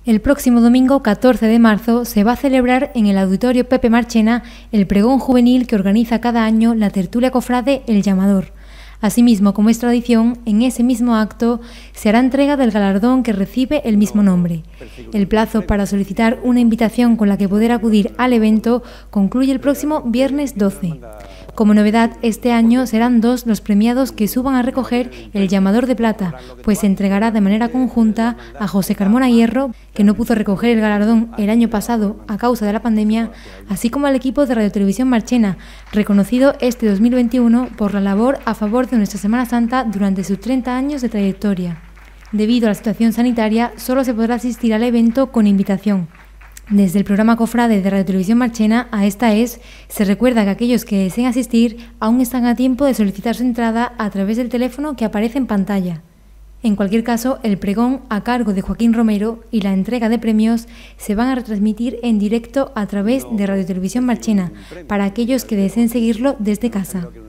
El próximo domingo 14 de marzo se va a celebrar en el Auditorio Pepe Marchena el pregón juvenil que organiza cada año la tertulia cofrade El Llamador. Asimismo, como es tradición, en ese mismo acto se hará entrega del galardón que recibe el mismo nombre. El plazo para solicitar una invitación con la que poder acudir al evento concluye el próximo viernes 12. Como novedad, este año serán 2 los premiados que suban a recoger el Llamador de Plata, pues se entregará de manera conjunta a José Carmona Hierro, que no pudo recoger el galardón el año pasado a causa de la pandemia, así como al equipo de Radio Televisión Marchena, reconocido este 2021 por la labor a favor de nuestra Semana Santa durante sus 30 años de trayectoria. Debido a la situación sanitaria, solo se podrá asistir al evento con invitación. Desde el programa Cofrade de Radio Televisión Marchena a Esta Es, se recuerda que aquellos que deseen asistir aún están a tiempo de solicitar su entrada a través del teléfono que aparece en pantalla. En cualquier caso, el pregón a cargo de Joaquín Romero y la entrega de premios se van a retransmitir en directo a través de Radio Televisión Marchena para aquellos que deseen seguirlo desde casa.